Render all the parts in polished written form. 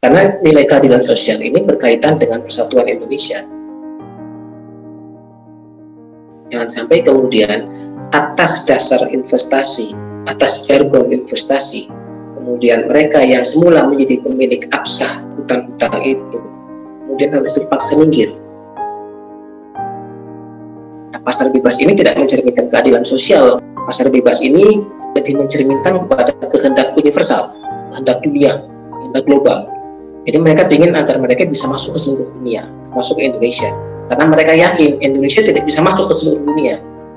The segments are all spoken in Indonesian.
Karena nilai keadilan sosial ini berkaitan dengan persatuan Indonesia. Jangan sampai kemudian atas dasar investasi, atas jargon investasi, kemudian mereka yang semula menjadi pemilik absah hutang-hutang itu, kemudian harus terpaksa minggir. Nah, pasar bebas ini tidak mencerminkan keadilan sosial. Pasar bebas ini lebih mencerminkan kepada kehendak universal, kehendak dunia, kehendak global. Jadi mereka ingin agar mereka bisa masuk ke seluruh dunia, masuk ke Indonesia. Karena mereka yakin Indonesia tidak bisa masuk ke seluruh dunia.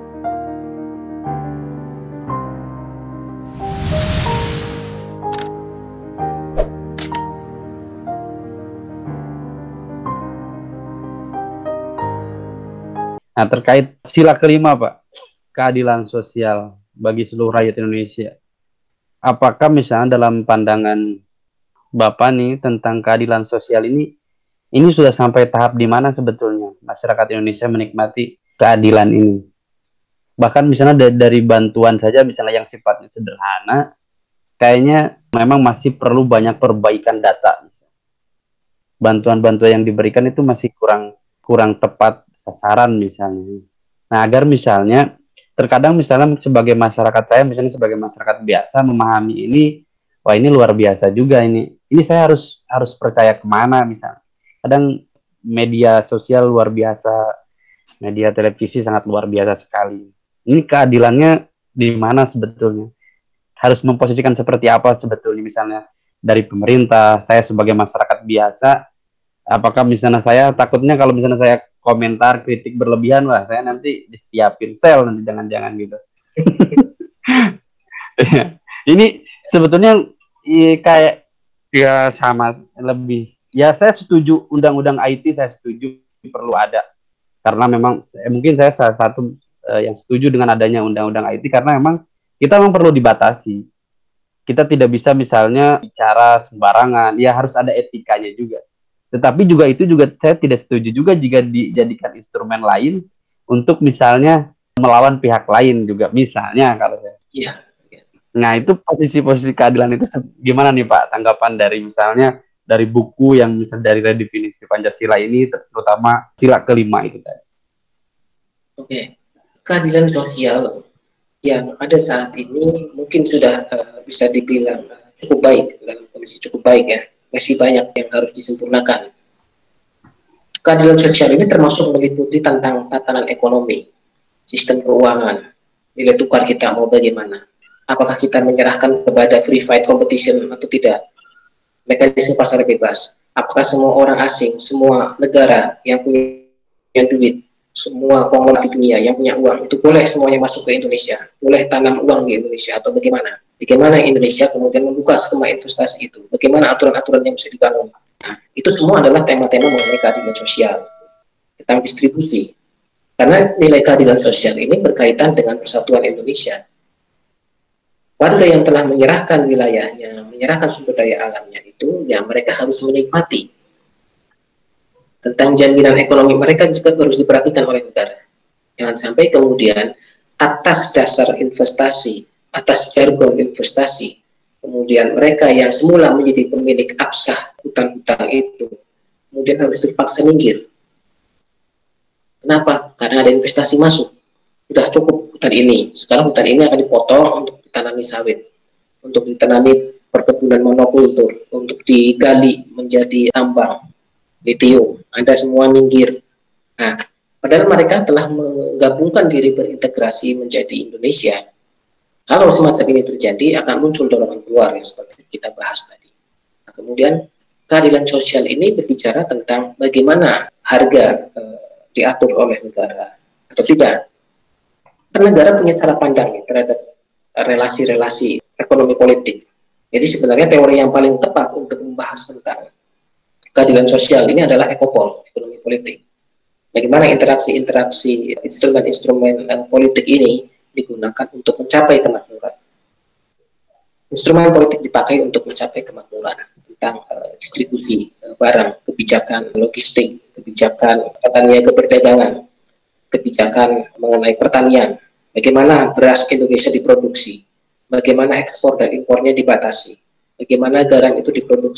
Nah, terkait sila kelima, Pak, keadilan sosial bagi seluruh rakyat Indonesia. Apakah misalnya dalam pandangan Bapak nih tentang keadilan sosial ini sudah sampai tahap di mana sebetulnya masyarakat Indonesia menikmati keadilan ini? Bahkan misalnya dari bantuan saja, misalnya yang sifatnya sederhana, kayaknya memang masih perlu banyak perbaikan data. Bantuan-bantuan yang diberikan itu masih kurang tepat sasaran misalnya. Nah, agar misalnya terkadang misalnya sebagai masyarakat, saya misalnya sebagai masyarakat biasa memahami ini, wah ini luar biasa juga ini saya harus percaya kemana misalnya. Kadang media sosial luar biasa, media televisi sangat luar biasa sekali. Ini keadilannya di mana sebetulnya? Harus memposisikan seperti apa sebetulnya, misalnya dari pemerintah, saya sebagai masyarakat biasa, apakah misalnya saya takutnya kalau misalnya saya komentar kritik berlebihan, wah saya nanti disiapin sel nanti, jangan-jangan gitu. Ini sebetulnya kayak ya sama lebih, ya saya setuju undang-undang IT, saya setuju perlu ada, karena memang mungkin saya salah satu yang setuju dengan adanya undang-undang IT, karena memang kita memang perlu dibatasi. Kita tidak bisa misalnya bicara sembarangan, ya harus ada etikanya juga. Tetapi juga itu juga saya tidak setuju juga jika dijadikan instrumen lain untuk misalnya melawan pihak lain juga, misalnya kalau saya. Iya. Nah, itu posisi-posisi keadilan itu gimana nih Pak, tanggapan dari misalnya dari buku yang misalnya dari redefinisi Pancasila ini, terutama sila kelima itu tadi. Oke. Keadilan sosial yang ada saat ini mungkin sudah bisa dibilang cukup baik, dalam kondisi cukup baik ya. Masih banyak yang harus disempurnakan. Keadilan sosial ini termasuk meliputi tentang tatanan ekonomi, sistem keuangan, nilai tukar kita mau bagaimana. Apakah kita menyerahkan kepada free fight competition atau tidak? Mekanisme pasar bebas. Apakah semua orang asing, semua negara yang punya duit, semua konglomerat di dunia yang punya uang, itu boleh semuanya masuk ke Indonesia? Boleh tanam uang di Indonesia atau bagaimana? Bagaimana Indonesia kemudian membuka semua investasi itu? Bagaimana aturan-aturan yang bisa dibangun? Nah, itu semua adalah tema-tema mengenai keadilan sosial, tentang distribusi. Karena nilai keadilan sosial ini berkaitan dengan persatuan Indonesia. Warga yang telah menyerahkan wilayahnya, menyerahkan sumber daya alamnya itu, ya mereka harus menikmati. Tentang jaminan ekonomi mereka juga harus diperhatikan oleh negara. Jangan sampai kemudian atas dasar investasi, atas jargon investasi, kemudian mereka yang semula menjadi pemilik absah hutang-hutang itu, kemudian harus terpaksa minggir. Kenapa? Karena ada investasi masuk. Sudah cukup hutan ini, sekarang hutan ini akan dipotong untuk ditanami sawit, untuk ditanami perkebunan monokultur, untuk digali menjadi tambang lithium. Anda semua minggir. Nah, padahal mereka telah menggabungkan diri berintegrasi menjadi Indonesia. Kalau semacam ini terjadi, akan muncul dorongan keluar yang seperti kita bahas tadi. Nah, kemudian keadilan sosial ini berbicara tentang bagaimana harga diatur oleh negara atau tidak. Karena negara punya cara pandang terhadap relasi-relasi ekonomi politik. Jadi sebenarnya teori yang paling tepat untuk membahas tentang keadilan sosial ini adalah ekopol, ekonomi politik. Bagaimana interaksi-interaksi instrumen-instrumen politik ini digunakan untuk mencapai kemakmuran. Instrumen politik dipakai untuk mencapai kemakmuran tentang distribusi barang, kebijakan logistik, kebijakan niaga perdagangan, kebijakan mengenai pertanian, bagaimana beras Indonesia diproduksi, bagaimana ekspor dan impornya dibatasi, bagaimana garam itu diproduksi,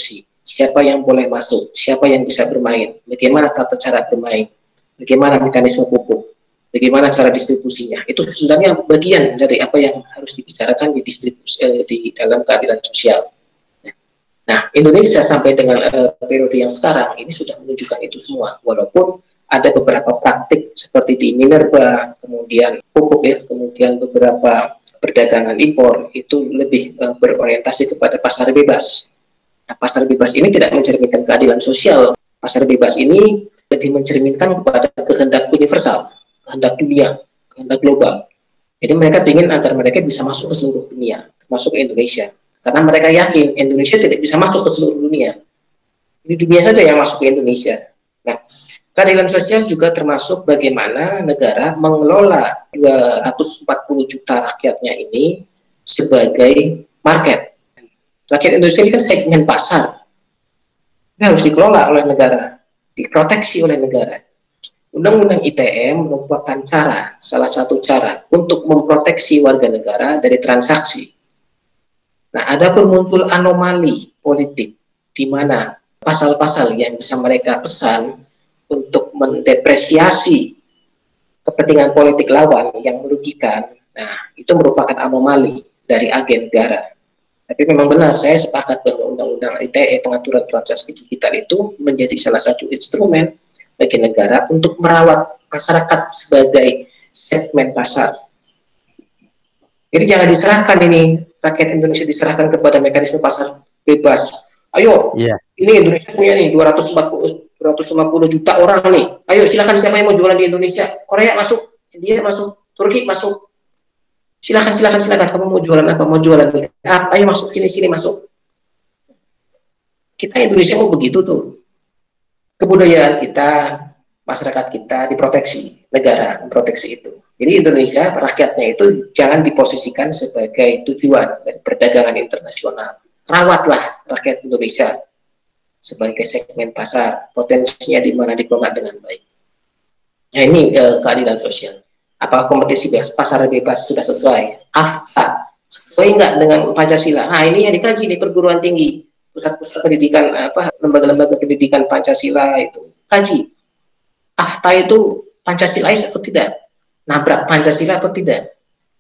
siapa yang boleh masuk, siapa yang bisa bermain, bagaimana tata cara bermain, bagaimana mekanisme pupuk, bagaimana cara distribusinya. Itu sebenarnya bagian dari apa yang harus dibicarakan di dalam keadilan sosial. Nah, Indonesia sampai dengan periode yang sekarang ini sudah menunjukkan itu semua, walaupun ada beberapa praktik seperti di minerba, kemudian pupuk ya, kemudian beberapa perdagangan impor itu lebih berorientasi kepada pasar bebas. Nah, pasar bebas ini tidak mencerminkan keadilan sosial. Pasar bebas ini lebih mencerminkan kepada kehendak universal, kehendak dunia, kehendak global. Jadi mereka ingin agar mereka bisa masuk ke seluruh dunia, termasuk ke Indonesia. Karena mereka yakin Indonesia tidak bisa masuk ke seluruh dunia. Ini dunia saja yang masuk ke Indonesia. Nah, keadilan sosial juga termasuk bagaimana negara mengelola 240 juta rakyatnya ini sebagai market. Rakyat Indonesia ini kan segmen pasar. Ini harus dikelola oleh negara, diproteksi oleh negara. Undang-undang ITE merupakan salah satu cara untuk memproteksi warga negara dari transaksi. Nah, ada pun muncul anomali politik di mana pasal-pasal yang bisa mereka pesan untuk mendepresiasi kepentingan politik lawan yang merugikan. Nah, itu merupakan anomali dari agen negara. Tapi memang benar, saya sepakat bahwa Undang-Undang ITE pengaturan transaksi digital itu menjadi salah satu instrumen bagi negara untuk merawat masyarakat sebagai segmen pasar. Jadi jangan diserahkan ini, rakyat Indonesia diserahkan kepada mekanisme pasar bebas. Ayo, ini Indonesia punya nih 250 juta orang nih. Ayo silakan siapa yang mau jualan di Indonesia. Korea masuk, India masuk, Turki masuk. Silakan kamu mau jualan apa? Mau jualan apa? Ayo masuk sini masuk. Kita Indonesia mau begitu tuh. Kebudayaan kita, masyarakat kita diproteksi, negara memproteksi itu. Jadi Indonesia, rakyatnya itu jangan diposisikan sebagai tujuan dari perdagangan internasional. Rawatlah rakyat Indonesia sebagai segmen pasar, potensinya di mana dikelola dengan baik. Nah ini keadilan sosial. Apakah kompetisi pasar bebas sudah sesuai? AFTA sesuai enggak dengan Pancasila? Nah ini yang dikaji di perguruan tinggi, pusat-pusat pendidikan lembaga-lembaga pendidikan Pancasila itu kaji. AFTA itu Pancasilais atau tidak? Nabrak Pancasila atau tidak?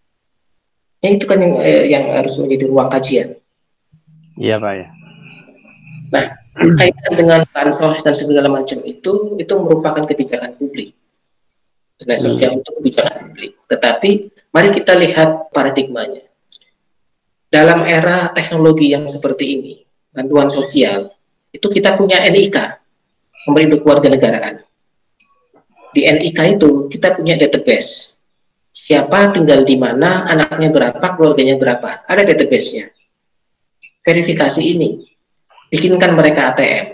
Ya, itu kan yang harus menjadi ruang kajian. Iya Pak ya. Nah, kaitan dengan bansos dan segala macam itu merupakan kebijakan publik. Untuk kebijakan publik. Tetapi mari kita lihat paradigmanya. Dalam era teknologi yang seperti ini, bantuan sosial, itu kita punya NIK, Nomor Induk Kewarganegaraan. Di NIK itu kita punya database. Siapa tinggal di mana, anaknya berapa, keluarganya berapa. Ada database-nya. Verifikasi ini. Bikinkan mereka ATM.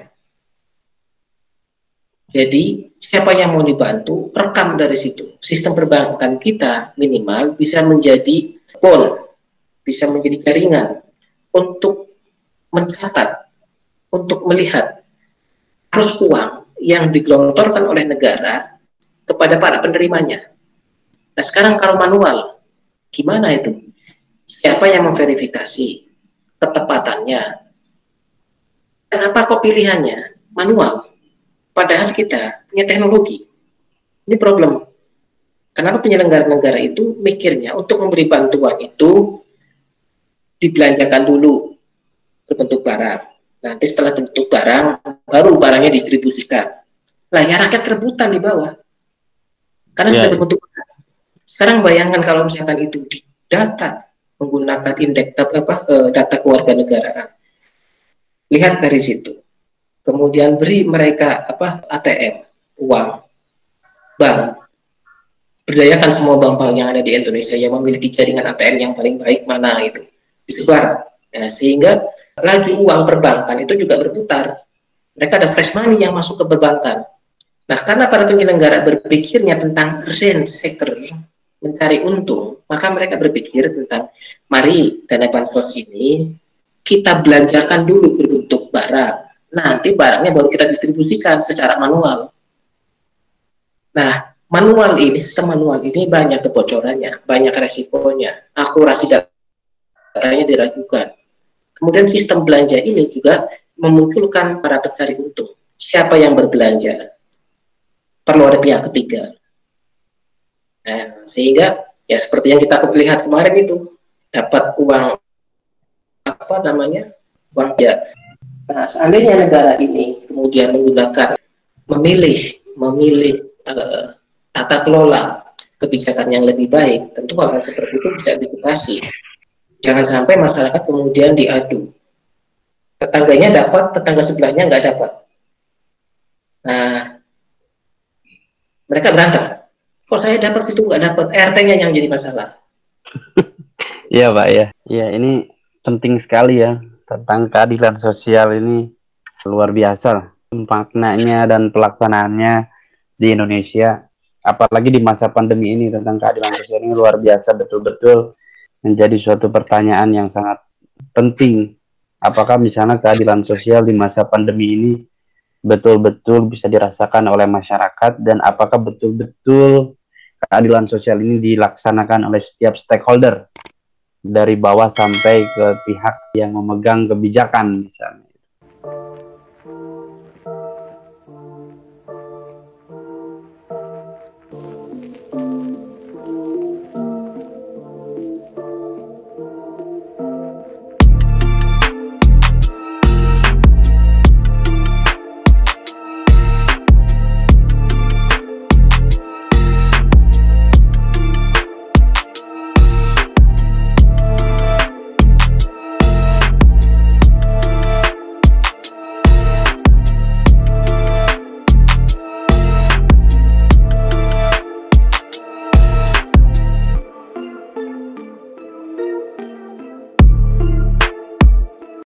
Jadi, siapa yang mau dibantu, rekam dari situ. Sistem perbankan kita minimal bisa menjadi pool, bisa menjadi jaringan untuk mencatat, untuk melihat arus uang yang digelontorkan oleh negara kepada para penerimanya. Nah, sekarang kalau manual, gimana itu? Siapa yang memverifikasi ketepatannya? Kenapa kok pilihannya manual? Padahal kita punya teknologi. Ini problem. Kenapa penyelenggara negara itu mikirnya untuk memberi bantuan itu dibelanjakan dulu berbentuk barang. Nanti setelah bentuk barang, baru barangnya distribusikan. Lah ya rakyat rebutan di bawah. Karena sudah berbentuk barang. Sekarang bayangkan kalau misalkan itu didata menggunakan indeks data kewarganegaraan. Lihat dari situ. Kemudian beri mereka ATM, uang, bank. Berdayakan semua bank-bank yang ada di Indonesia yang memiliki jaringan ATM yang paling baik mana itu. Disebar. Ya, sehingga laju uang perbankan itu juga berputar. Mereka ada fresh money yang masuk ke perbankan. Nah, karena para penyelenggara berpikirnya tentang rent sector, mencari untung, maka mereka berpikir tentang mari dana bansos ini kita belanjakan dulu berbentuk barang. Nanti barangnya baru kita distribusikan secara manual. Nah, sistem manual ini banyak kebocorannya, banyak resikonya, akurasi datanya diragukan. Kemudian sistem belanja ini juga memunculkan para pencari untung. Siapa yang berbelanja? Perlu ada pihak ketiga. Nah, sehingga ya seperti yang kita lihat kemarin itu, dapat uang apa namanya, uang ya. Nah, seandainya negara ini kemudian menggunakan memilih tata kelola kebijakan yang lebih baik, tentu hal seperti itu bisa diatasi. Jangan sampai masyarakat kemudian diadu. Tetangganya dapat, tetangga sebelahnya nggak dapat. Nah, mereka berantem. Kok saya dapat itu nggak dapat? RT-nya yang jadi masalah. Iya Pak ya. Iya ini penting sekali ya tentang keadilan sosial ini luar biasa maknanya dan pelaksanaannya di Indonesia. Apalagi di masa pandemi ini tentang keadilan sosial ini luar biasa betul-betul menjadi suatu pertanyaan yang sangat penting. Apakah misalnya keadilan sosial di masa pandemi ini betul-betul bisa dirasakan oleh masyarakat dan apakah betul-betul keadilan sosial ini dilaksanakan oleh setiap stakeholder dari bawah sampai ke pihak yang memegang kebijakan misalnya.